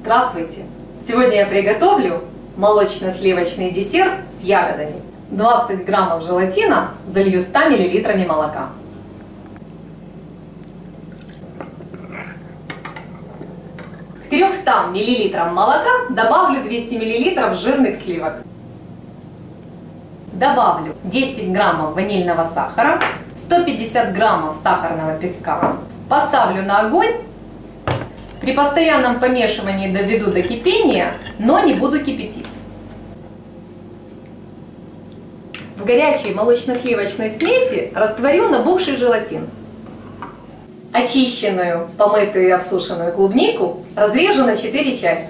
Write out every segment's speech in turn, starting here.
Здравствуйте! Сегодня я приготовлю молочно-сливочный десерт с ягодами. 20 граммов желатина залью 100 миллилитрами молока. К 300 миллилитрам молока добавлю 200 миллилитров жирных сливок. Добавлю 10 граммов ванильного сахара, 150 граммов сахарного песка. Поставлю на огонь. При постоянном помешивании доведу до кипения, но не буду кипятить. В горячей молочно-сливочной смеси растворю набухший желатин. Очищенную, помытую и обсушенную клубнику разрежу на 4 части.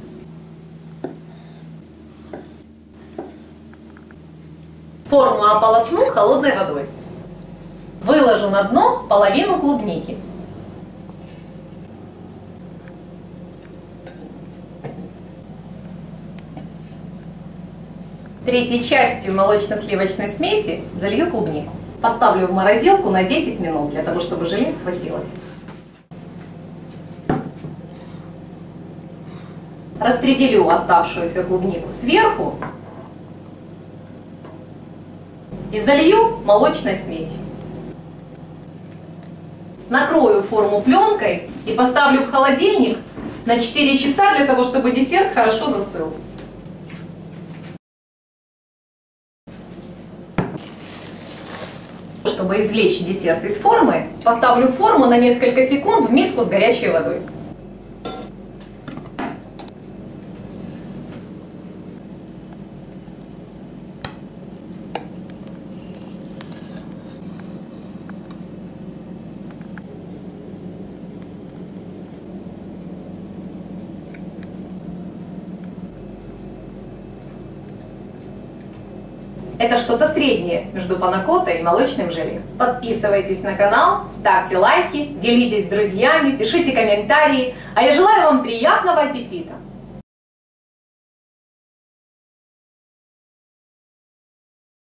Форму ополосну холодной водой. Выложу на дно половину клубники. Третьей частью молочно-сливочной смеси залью клубнику. Поставлю в морозилку на 10 минут, для того, чтобы желе схватилось. Распределю оставшуюся клубнику сверху и залью молочной смесью. Накрою форму пленкой и поставлю в холодильник на 4 часа, для того, чтобы десерт хорошо застыл. Чтобы извлечь десерт из формы, поставлю форму на несколько секунд в миску с горячей водой. Это что-то среднее между панакоттой и молочным желе. Подписывайтесь на канал, ставьте лайки, делитесь с друзьями, пишите комментарии. А я желаю вам приятного аппетита!